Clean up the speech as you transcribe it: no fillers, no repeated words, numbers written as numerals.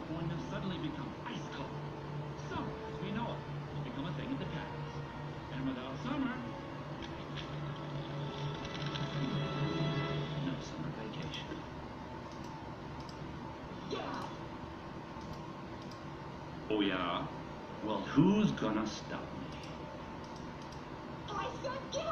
going to suddenly become ice cold. Summer, as we know it, will become a thing of the past. And without summer, no summer vacation. Yeah. Oh, yeah? Well, who's gonna stop me? I said get